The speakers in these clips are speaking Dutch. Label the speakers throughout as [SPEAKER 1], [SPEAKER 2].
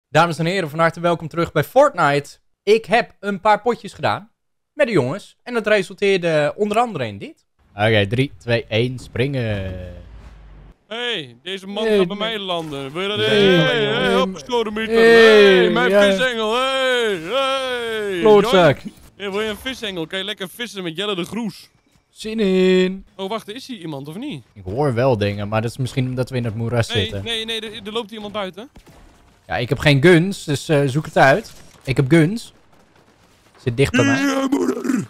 [SPEAKER 1] Dames en heren, van harte welkom terug bij Fortnite. Ik heb een paar potjes gedaan met de jongens. En dat resulteerde onder andere in dit. Oké, 3, 2, 1, springen.
[SPEAKER 2] Hey, deze man gaat bij mij landen. Wil je dat?
[SPEAKER 1] Nee.
[SPEAKER 2] Help me, sodemieter.
[SPEAKER 1] Hey,
[SPEAKER 2] Hey, mijn
[SPEAKER 1] ja.
[SPEAKER 2] visengel. Hey.
[SPEAKER 1] Klootzak.
[SPEAKER 2] Hey, wil je een visengel? Kan je lekker vissen met Jelle de Groes?
[SPEAKER 1] Zin in.
[SPEAKER 2] Oh, wacht, is hier iemand of niet?
[SPEAKER 1] Ik hoor wel dingen, maar dat is misschien omdat we in het moeras zitten.
[SPEAKER 2] Nee, er loopt iemand buiten.
[SPEAKER 1] Ja, ik heb geen guns, dus zoek het uit. Ik heb guns. Zit dicht bij mij.
[SPEAKER 2] Ja, moeder.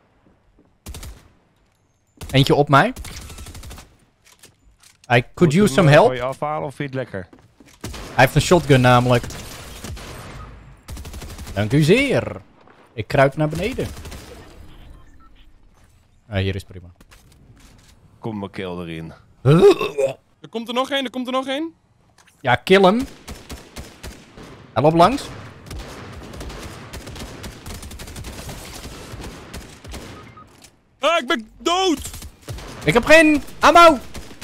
[SPEAKER 1] Eentje op mij. I could use some
[SPEAKER 3] Wil
[SPEAKER 1] help.
[SPEAKER 3] je afhalen of vind je het lekker?
[SPEAKER 1] Hij heeft een shotgun namelijk. Dank u zeer. Ik kruip naar beneden. Ah, hier is prima.
[SPEAKER 3] Kom mijn kill erin.
[SPEAKER 2] Er komt er nog één.
[SPEAKER 1] Ja, kill hem. Hij loopt langs.
[SPEAKER 2] Ah, ik ben dood.
[SPEAKER 1] Ik heb geen ammo.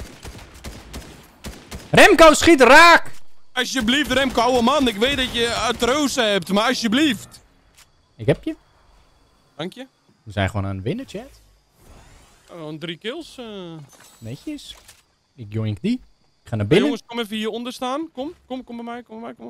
[SPEAKER 1] Remco, schiet raak.
[SPEAKER 2] Alsjeblieft, Remco, ouwe man. Ik weet dat je artrose hebt, maar alsjeblieft.
[SPEAKER 1] Ik heb je.
[SPEAKER 2] Dank je.
[SPEAKER 1] We zijn gewoon aan het winnen, chat.
[SPEAKER 2] Gewoon 3 kills.
[SPEAKER 1] Netjes. Ik joink die. Ik ga naar
[SPEAKER 2] Hey,
[SPEAKER 1] binnen.
[SPEAKER 2] jongens, kom even hieronder staan. Kom bij mij.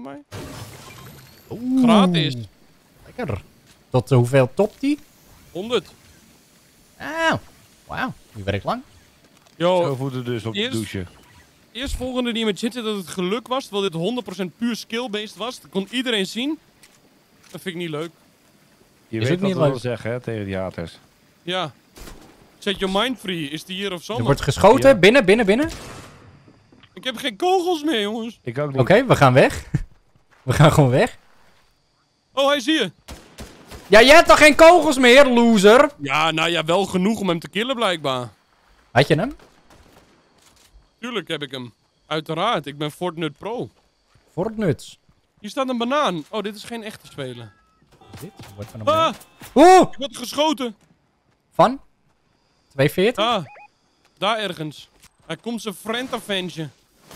[SPEAKER 1] Oeh,
[SPEAKER 2] Gratis.
[SPEAKER 1] Lekker. Tot hoeveel topt die?
[SPEAKER 2] 100.
[SPEAKER 1] Auw. Wauw, die werkt lang.
[SPEAKER 2] Yo,
[SPEAKER 3] Zo voeten dus op de
[SPEAKER 2] eerst-
[SPEAKER 3] douche.
[SPEAKER 2] eerstvolgende die met zitten dat het geluk was, terwijl dit 100% puur skill-based was. Dat kon iedereen zien. Dat vind ik niet leuk.
[SPEAKER 3] Je
[SPEAKER 1] Is
[SPEAKER 3] weet
[SPEAKER 1] ook
[SPEAKER 3] wat
[SPEAKER 1] niet
[SPEAKER 3] we
[SPEAKER 1] leuk.
[SPEAKER 3] wil zeggen hè, tegen die haters.
[SPEAKER 2] Ja. Set your mind free. Is die hier of zo?
[SPEAKER 1] Er wordt geschoten.
[SPEAKER 3] Ja.
[SPEAKER 1] Binnen.
[SPEAKER 2] Ik heb geen kogels meer, jongens.
[SPEAKER 3] Ik ook niet.
[SPEAKER 1] Oké, we gaan weg. We gaan gewoon weg.
[SPEAKER 2] Oh, hij zie je.
[SPEAKER 1] Ja, jij hebt toch geen kogels meer, loser?
[SPEAKER 2] Ja, nou ja, wel genoeg om hem te killen blijkbaar.
[SPEAKER 1] Had je hem?
[SPEAKER 2] Tuurlijk heb ik hem. Uiteraard, ik ben Fortnite Pro.
[SPEAKER 1] Fortnuts.
[SPEAKER 2] Hier staat een banaan. Oh, dit is geen echte speler.
[SPEAKER 1] Dit wordt van een
[SPEAKER 2] Ah,
[SPEAKER 1] Oeh!
[SPEAKER 2] ik word geschoten.
[SPEAKER 1] Van? 240?
[SPEAKER 2] Ah, daar ergens. Hij komt zijn friend avengen.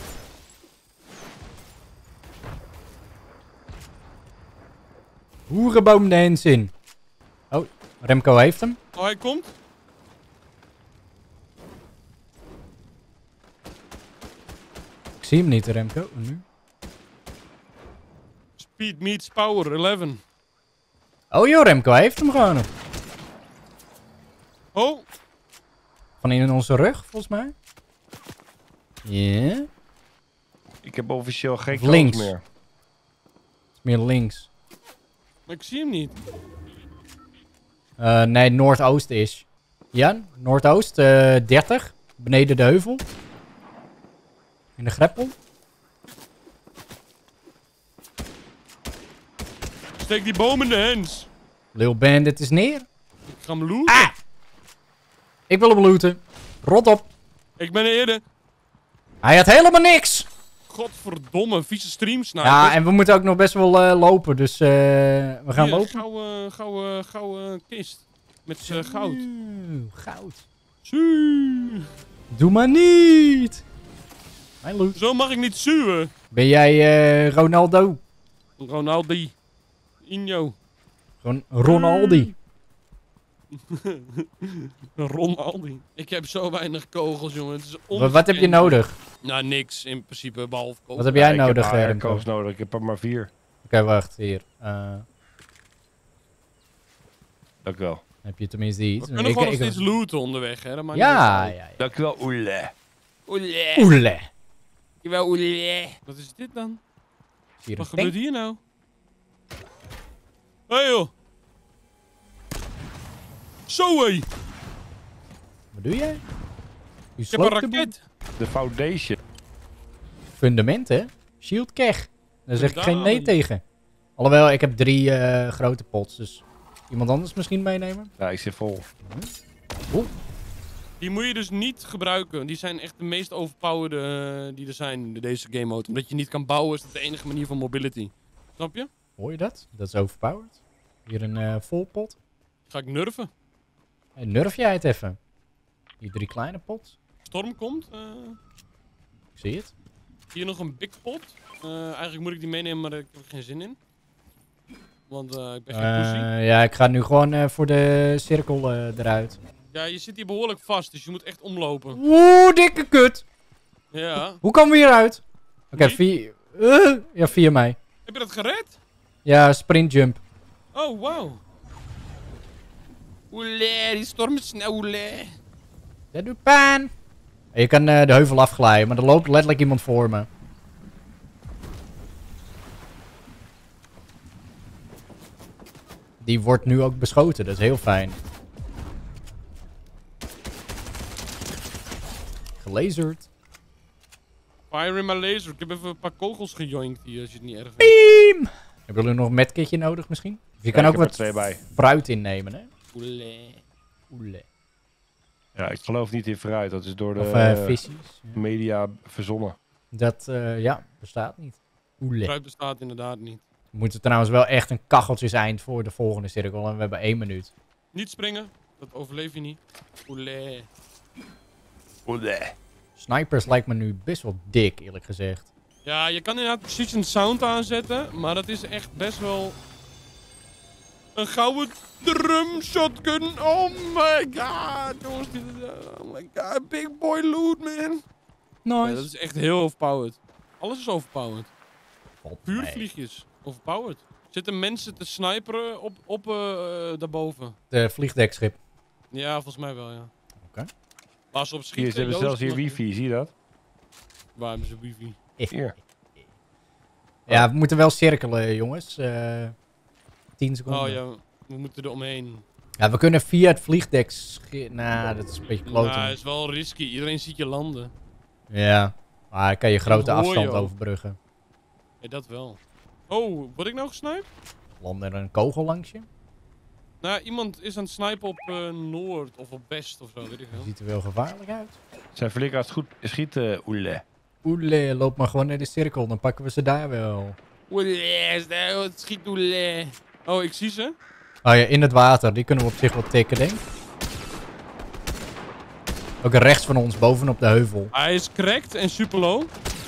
[SPEAKER 1] Hoerenboom de hens in. Oh, Remco heeft hem.
[SPEAKER 2] Oh, hij komt.
[SPEAKER 1] Ik zie hem niet, Remco. Nu.
[SPEAKER 2] Speed meets power, 11.
[SPEAKER 1] Oh joh, Remco heeft hem gewoon.
[SPEAKER 2] Oh,
[SPEAKER 1] Van in onze rug, volgens mij. Ja.
[SPEAKER 3] Ik heb officieel geen
[SPEAKER 1] Of links.
[SPEAKER 3] kans meer.
[SPEAKER 1] Meer links.
[SPEAKER 2] maar ik zie hem niet.
[SPEAKER 1] Nee, noordoost is. Ja, noordoost. 30. Beneden de heuvel. In de greppel.
[SPEAKER 2] Steek die boom in de hens.
[SPEAKER 1] Lil Bandit is neer.
[SPEAKER 2] Ik ga hem looten.
[SPEAKER 1] Ah! Ik wil hem looten. Rot op.
[SPEAKER 2] Ik ben er eerder.
[SPEAKER 1] Hij had helemaal niks.
[SPEAKER 2] Godverdomme, vieze streamsniper.
[SPEAKER 1] Ja, en we moeten ook nog best wel lopen. Dus we gaan
[SPEAKER 2] Hier,
[SPEAKER 1] lopen.
[SPEAKER 2] gouden kist. Met goud.
[SPEAKER 1] Goud.
[SPEAKER 2] Zuu.
[SPEAKER 1] Doe maar niet. Mijn loot.
[SPEAKER 2] Zo mag ik niet zuwen.
[SPEAKER 1] Ben jij Ronaldo?
[SPEAKER 2] Ronaldi. Injo.
[SPEAKER 1] Gewoon Ronaldi.
[SPEAKER 2] Ronaldi. Ik heb zo weinig kogels, jongen. Het is
[SPEAKER 1] Wat heb je nodig?
[SPEAKER 2] Nou, niks in principe, behalve kogels.
[SPEAKER 1] Wat heb jij
[SPEAKER 3] Ik
[SPEAKER 1] nodig,
[SPEAKER 3] heb
[SPEAKER 1] Remco?
[SPEAKER 3] AR-kogels nodig. Ik heb er maar 4.
[SPEAKER 1] Oké, wacht. Hier.
[SPEAKER 3] Dank u wel.
[SPEAKER 1] Heb je tenminste iets?
[SPEAKER 2] We kunnen gewoon nog steeds looten onderweg, hè. Dat maakt
[SPEAKER 1] Ja,
[SPEAKER 2] niet
[SPEAKER 1] ja, ja.
[SPEAKER 3] Dank u wel, oele.
[SPEAKER 2] Oele.
[SPEAKER 1] Oele.
[SPEAKER 2] Jawel, oele. Wat is dit dan?
[SPEAKER 1] Hier
[SPEAKER 2] Wat
[SPEAKER 1] een
[SPEAKER 2] gebeurt
[SPEAKER 1] tank.
[SPEAKER 2] hier nou? Hé, hey, joh. Zo, hé.
[SPEAKER 1] Wat doe jij? Je
[SPEAKER 2] Ik heb een
[SPEAKER 1] sloopt de boel.
[SPEAKER 2] raket.
[SPEAKER 3] De foundation.
[SPEAKER 1] Fundament, hè? Shield keg. Daar zeg ik geen nee
[SPEAKER 2] Inderdaad.
[SPEAKER 1] tegen. Alhoewel, ik heb 3 grote pots, dus iemand anders misschien meenemen?
[SPEAKER 3] Ja, ik zit vol.
[SPEAKER 2] Die moet je dus niet gebruiken. Die zijn echt de meest overpowered die er zijn in deze game mode. Omdat je niet kan bouwen is dat de enige manier van mobility. Snap je?
[SPEAKER 1] Hoor je dat? Dat is overpowered. Hier een vol pot.
[SPEAKER 2] Ga ik nerven.
[SPEAKER 1] En nerf jij het even? Die 3 kleine pots.
[SPEAKER 2] Storm komt.
[SPEAKER 1] Ik zie het.
[SPEAKER 2] Hier nog een big pot. Eigenlijk moet ik die meenemen, maar ik heb er geen zin in. Want ik ben geen pussy.
[SPEAKER 1] Ja, ik ga nu gewoon voor de cirkel eruit.
[SPEAKER 2] Ja, je zit hier behoorlijk vast, dus je moet echt omlopen.
[SPEAKER 1] Oeh, dikke kut.
[SPEAKER 2] Ja.
[SPEAKER 1] Hoe komen we hieruit? Oké,
[SPEAKER 2] Niet?
[SPEAKER 1] ja, via mij.
[SPEAKER 2] Heb je dat gered?
[SPEAKER 1] Ja, sprint jump.
[SPEAKER 2] Oh, wauw. Oele, die storm is snel, oele.
[SPEAKER 1] Dat doet pijn. Je kan de heuvel afglijden, maar er loopt letterlijk iemand voor me. Die wordt nu ook beschoten, dat is heel fijn. Gelazerd.
[SPEAKER 2] Fire in my laser. Ik heb even een paar kogels gejoinkt hier, als je het niet erg vindt.
[SPEAKER 1] Beam! Hebben jullie nog een medkitje nodig misschien? Of je kan
[SPEAKER 3] ik
[SPEAKER 1] ook
[SPEAKER 3] heb er
[SPEAKER 1] wat
[SPEAKER 3] 2 bij.
[SPEAKER 1] fruit innemen, hè?
[SPEAKER 2] Oele.
[SPEAKER 1] Oele.
[SPEAKER 3] Ja, ik geloof niet in fruit. Dat is door
[SPEAKER 1] Of
[SPEAKER 3] de
[SPEAKER 1] visjes.
[SPEAKER 3] media verzonnen.
[SPEAKER 1] Dat, ja, bestaat niet. Oele.
[SPEAKER 2] Fruit bestaat inderdaad niet.
[SPEAKER 1] We moeten trouwens wel echt een kacheltjes eind voor de volgende cirkel. En we hebben 1 minuut.
[SPEAKER 2] Niet springen, dat overleef je niet. Oele.
[SPEAKER 3] Oele.
[SPEAKER 1] Snipers lijkt me nu best wel dik, eerlijk gezegd.
[SPEAKER 2] Ja, je kan inderdaad precision sound aanzetten, maar dat is echt best wel een gouden drum shotgun. Oh my god, jongens, dit is, oh my god, big boy loot, man.
[SPEAKER 1] Nice.
[SPEAKER 2] Ja, dat is echt heel overpowered. Alles is overpowered.
[SPEAKER 1] Valt mee.
[SPEAKER 2] Vuurvliegjes, overpowered. Zitten mensen te sniperen op daarboven?
[SPEAKER 1] De vliegdekschip.
[SPEAKER 2] Ja, volgens mij wel, ja.
[SPEAKER 1] Oké.
[SPEAKER 2] Als ze op
[SPEAKER 3] Hier,
[SPEAKER 2] schieten,
[SPEAKER 3] ze hebben
[SPEAKER 2] Joost,
[SPEAKER 3] zelfs hier
[SPEAKER 2] dan-
[SPEAKER 3] wifi, zie je dat?
[SPEAKER 2] Waar hebben ze wifi?
[SPEAKER 3] Hier.
[SPEAKER 1] Ja, we moeten wel cirkelen, jongens. 10 seconden.
[SPEAKER 2] Oh ja, we moeten er omheen.
[SPEAKER 1] Ja, we kunnen via het vliegdek... Nou, dat is een beetje kloten.
[SPEAKER 2] Nou, is wel risky. Iedereen ziet je landen.
[SPEAKER 1] Ja. Maar dan kan je grote
[SPEAKER 2] Dat hoor je
[SPEAKER 1] afstand
[SPEAKER 2] ook.
[SPEAKER 1] overbruggen.
[SPEAKER 2] Ja, dat wel. Oh, word ik nou gesniped?
[SPEAKER 1] Land er een kogel langs je?
[SPEAKER 2] Nou, iemand is aan het snipen op Noord of op West of zo, weet ik
[SPEAKER 1] Dat
[SPEAKER 2] veel.
[SPEAKER 1] ziet er wel gevaarlijk uit.
[SPEAKER 3] Zijn flink aan het goed schieten, oele.
[SPEAKER 1] Oele, loop maar gewoon naar de cirkel. Dan pakken we ze daar wel.
[SPEAKER 2] Het schiet oele. Oh, ik zie ze.
[SPEAKER 1] Oh ja, in het water. Die kunnen we op zich wel tikken, denk ik. Ook rechts van ons, bovenop de heuvel.
[SPEAKER 2] Hij is cracked en super low.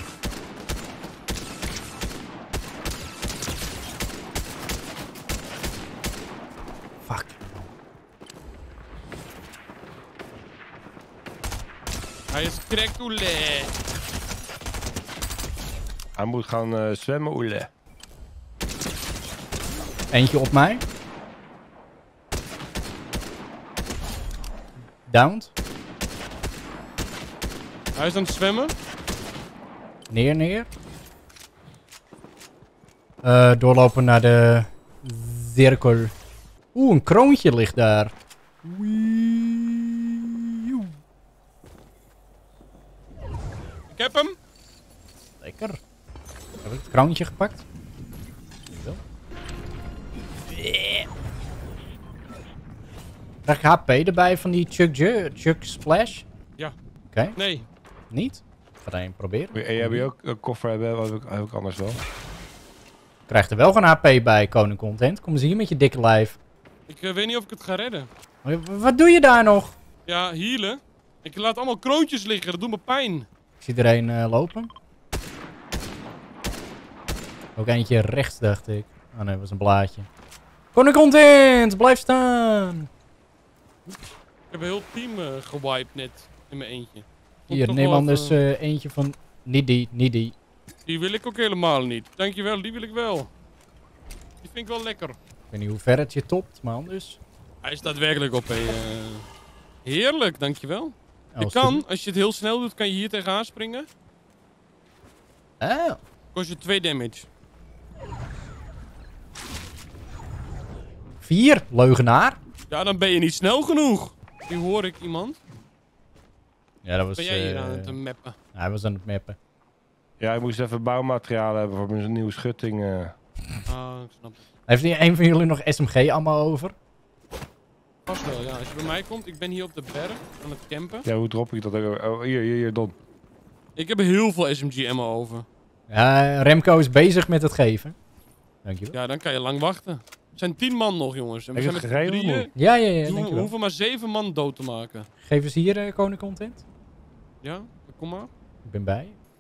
[SPEAKER 1] Fuck.
[SPEAKER 2] Hij is cracked oele.
[SPEAKER 3] Hij moet gaan zwemmen, oele.
[SPEAKER 1] Eentje op mij. Downed.
[SPEAKER 2] Hij is aan het zwemmen.
[SPEAKER 1] Neer. Doorlopen naar de cirkel. Oeh, een kroontje ligt daar. Wee-joe.
[SPEAKER 2] Ik heb hem.
[SPEAKER 1] Lekker. Heb ik het kroontje gepakt? Zo. Krijg ik HP erbij van die Chuck Splash?
[SPEAKER 2] Ja.
[SPEAKER 1] Oké,
[SPEAKER 2] Nee.
[SPEAKER 1] niet? Ga daar een proberen.
[SPEAKER 3] En jij wil ook een koffer hebben, wat heb ik anders wel.
[SPEAKER 1] Krijgt er wel gewoon HP bij, Koning Content. Kom eens hier met je dikke lijf.
[SPEAKER 2] Ik weet niet of ik het ga redden.
[SPEAKER 1] Wat doe je daar nog?
[SPEAKER 2] Ja, healen. Ik laat allemaal kroontjes liggen, dat doet me pijn.
[SPEAKER 1] Ik zie er een lopen. Ook eentje rechts, dacht ik. Oh nee, dat was een blaadje. Koning Content, blijf staan.
[SPEAKER 2] Ik heb een heel team gewiped net in mijn eentje. Moet
[SPEAKER 1] Hier,
[SPEAKER 2] toch
[SPEAKER 1] neem
[SPEAKER 2] wel
[SPEAKER 1] anders
[SPEAKER 2] even-
[SPEAKER 1] eentje van... Niet die.
[SPEAKER 2] Die wil ik ook helemaal niet. Dankjewel, die wil ik wel. Die vind ik wel lekker.
[SPEAKER 1] Ik weet niet hoe ver het je topt, maar anders...
[SPEAKER 2] Hij staat werkelijk op een... Heerlijk, dankjewel. Je
[SPEAKER 1] Als
[SPEAKER 2] kan, als je het heel snel doet, kan je hier tegenaan springen.
[SPEAKER 1] Oh.
[SPEAKER 2] Kost je 2 damage.
[SPEAKER 1] 4, leugenaar.
[SPEAKER 2] Ja, dan ben je niet snel genoeg. Die hoor ik iemand.
[SPEAKER 1] Ja, dat was...
[SPEAKER 2] Ben jij hier aan het mappen?
[SPEAKER 1] Hij was aan het mappen.
[SPEAKER 3] Ja, ik moest even bouwmaterialen hebben voor mijn nieuwe schutting.
[SPEAKER 2] Ah, ik snap het.
[SPEAKER 1] Heeft een van jullie nog SMG allemaal over?
[SPEAKER 2] Vast wel, ja. Als je bij mij komt, ik ben hier op de berg aan het campen.
[SPEAKER 3] Ja, hoe drop ik dat ook? Oh, hier, Don.
[SPEAKER 2] Ik heb heel veel SMG ammo over.
[SPEAKER 1] Ja, Remco is bezig met het geven. Dankjewel.
[SPEAKER 2] Ja, dan kan je lang wachten. Er zijn 10 man nog, jongens. En we
[SPEAKER 3] Heb
[SPEAKER 2] zijn
[SPEAKER 3] je
[SPEAKER 2] met
[SPEAKER 3] het geregeld,
[SPEAKER 2] drieën.
[SPEAKER 3] man?
[SPEAKER 1] Ja,
[SPEAKER 2] We
[SPEAKER 1] dankjewel.
[SPEAKER 2] hoeven maar 7 man dood te maken.
[SPEAKER 1] Geef eens hier, Koning Content.
[SPEAKER 2] Ja, kom maar.
[SPEAKER 1] Ik ben bij.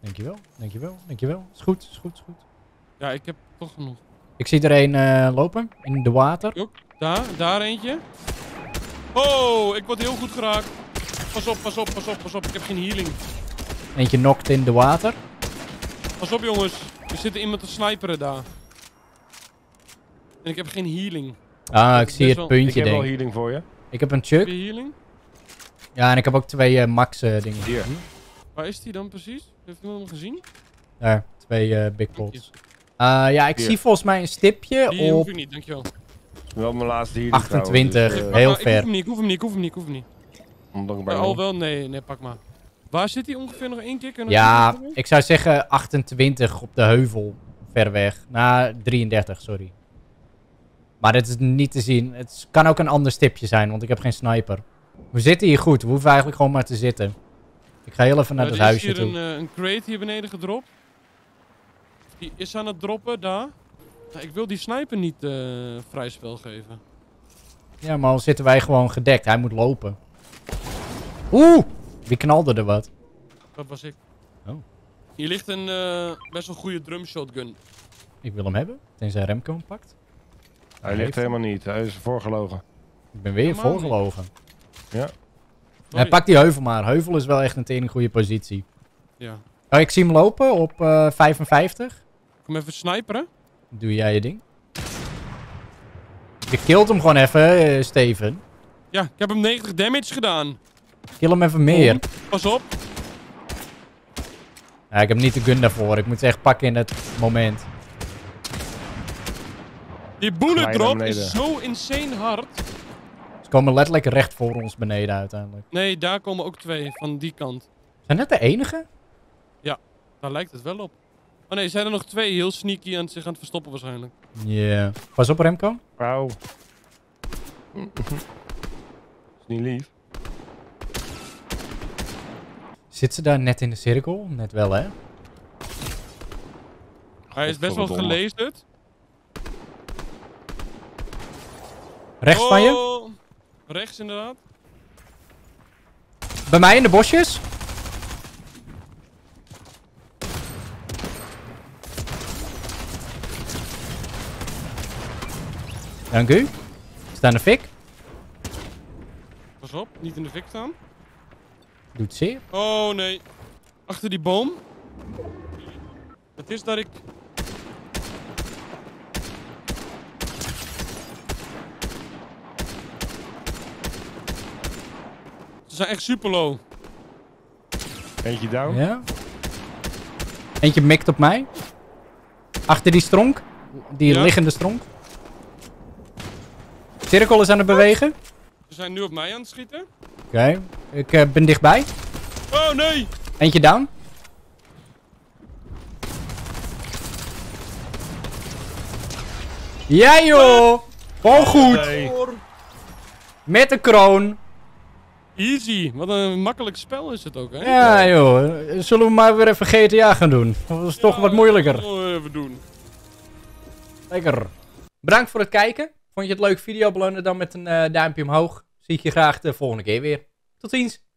[SPEAKER 1] Dankjewel, dankjewel, dankjewel. Is goed, is goed, is goed.
[SPEAKER 2] Ja, ik heb toch genoeg.
[SPEAKER 1] Ik zie er een lopen in de water.
[SPEAKER 2] Ook, daar eentje. Oh, ik word heel goed geraakt. Pas op, pas op, pas op, pas op. Ik heb geen healing.
[SPEAKER 1] Eentje knokt in de water.
[SPEAKER 2] Pas op, jongens. Er zit iemand te sniperen daar. En ik heb geen healing.
[SPEAKER 1] Ah, ik
[SPEAKER 2] is
[SPEAKER 1] zie
[SPEAKER 2] best
[SPEAKER 1] het
[SPEAKER 2] wel-
[SPEAKER 3] Ik
[SPEAKER 1] puntje,
[SPEAKER 3] heb wel
[SPEAKER 1] denk ik.
[SPEAKER 3] healing voor je.
[SPEAKER 1] Ik heb een
[SPEAKER 2] Heb
[SPEAKER 1] chuk.
[SPEAKER 2] je healing?
[SPEAKER 1] Ja, en ik heb ook 2 max dingen.
[SPEAKER 3] Hier.
[SPEAKER 2] Waar is die dan precies? Heeft iemand hem gezien?
[SPEAKER 1] Daar, 2 big pots. Ja, ik
[SPEAKER 3] Hier.
[SPEAKER 1] zie volgens mij een stipje
[SPEAKER 2] Die hoef
[SPEAKER 1] op
[SPEAKER 2] ik niet, dankjewel.
[SPEAKER 3] Wel mijn laatste healing
[SPEAKER 1] 28.
[SPEAKER 3] trouwens,
[SPEAKER 2] Pak
[SPEAKER 1] Heel
[SPEAKER 2] maar,
[SPEAKER 1] ver.
[SPEAKER 2] Ik hoef hem niet, ik hoef hem niet, ik hoef hem niet.
[SPEAKER 3] omdat ik bij
[SPEAKER 2] Al wel, nee, pak maar. Waar zit hij ongeveer nog 1 keer? Kun je nog
[SPEAKER 1] Ja,
[SPEAKER 2] één keer
[SPEAKER 1] ik zou zeggen 28 op de heuvel. Ver weg. Nou, 33, sorry. Maar dat is niet te zien. Het kan ook een ander stipje zijn, want ik heb geen sniper. We zitten hier goed. We hoeven eigenlijk gewoon maar te zitten. Ik ga heel even naar
[SPEAKER 2] Er
[SPEAKER 1] het
[SPEAKER 2] is
[SPEAKER 1] huisje
[SPEAKER 2] hier
[SPEAKER 1] toe.
[SPEAKER 2] een crate hier beneden gedropt. Die is aan het droppen, daar. Nou, ik wil die sniper niet vrij spel geven.
[SPEAKER 1] Ja, maar al zitten wij gewoon gedekt. Hij moet lopen. Oeh! Wie knalde er wat?
[SPEAKER 2] Dat was ik.
[SPEAKER 1] Oh.
[SPEAKER 2] Hier ligt een best wel goede drum shotgun.
[SPEAKER 1] Ik wil hem hebben. Tenzij Remco hem pakt.
[SPEAKER 3] Hij ligt helemaal niet. Hij is voorgelogen.
[SPEAKER 1] Ik ben weer
[SPEAKER 2] Helemaal
[SPEAKER 1] voorgelogen.
[SPEAKER 2] Sorry.
[SPEAKER 1] Pak die heuvel maar. Heuvel is wel echt een tering goede positie.
[SPEAKER 2] Ja.
[SPEAKER 1] Oh, ik zie hem lopen op 55.
[SPEAKER 2] Kom even sniperen.
[SPEAKER 1] Doe jij je ding. Je killt hem gewoon even, Steven.
[SPEAKER 2] Ja, ik heb hem 90 damage gedaan.
[SPEAKER 1] Kill hem even meer.
[SPEAKER 2] Pas op.
[SPEAKER 1] Ja, ik heb niet de gun daarvoor. Ik moet ze echt pakken in het moment.
[SPEAKER 2] Die bullet
[SPEAKER 3] Glijden
[SPEAKER 2] drop
[SPEAKER 3] beneden.
[SPEAKER 2] is zo insane hard.
[SPEAKER 1] Ze komen letterlijk recht voor ons beneden uiteindelijk.
[SPEAKER 2] Nee, daar komen ook 2 van die kant.
[SPEAKER 1] Zijn dat de enige?
[SPEAKER 2] Daar lijkt het wel op. Oh nee, zijn er nog 2 heel sneaky aan zich aan het verstoppen waarschijnlijk.
[SPEAKER 1] Ja. Pas op, Remco.
[SPEAKER 3] Auw. Is niet lief.
[SPEAKER 1] Zit ze daar net in de cirkel? Net wel, hè?
[SPEAKER 2] Hij is best wel
[SPEAKER 3] Godverdomme.
[SPEAKER 2] gelazerd.
[SPEAKER 1] Rechts van je.
[SPEAKER 2] Oh, rechts inderdaad.
[SPEAKER 1] Bij mij in de bosjes. Dank u. Staan de fik.
[SPEAKER 2] Pas op, niet in de fik staan.
[SPEAKER 1] Doet zeer.
[SPEAKER 2] Oh nee. Achter die boom. Het is dat ik... Ze zijn echt super low.
[SPEAKER 3] Eentje down.
[SPEAKER 1] Ja. Eentje mikt op mij. Achter die stronk. Die
[SPEAKER 2] Ja.
[SPEAKER 1] liggende stronk. Cirkel is aan het bewegen.
[SPEAKER 2] Ze zijn nu op mij aan het schieten.
[SPEAKER 1] Oké. Ik ben dichtbij.
[SPEAKER 2] Oh nee!
[SPEAKER 1] Eentje down. Ja joh. Gewoon goed.
[SPEAKER 3] Nee.
[SPEAKER 1] Met de kroon.
[SPEAKER 2] Easy. Wat een makkelijk spel is het ook, hè?
[SPEAKER 1] Ja joh. Zullen we maar weer even GTA gaan doen? Dat is toch wat moeilijker.
[SPEAKER 2] Even doen.
[SPEAKER 1] Lekker. Bedankt voor het kijken. Vond je het een leuke video? Beloon het dan met een duimpje omhoog. Zie ik je graag de volgende keer weer. Tot ziens.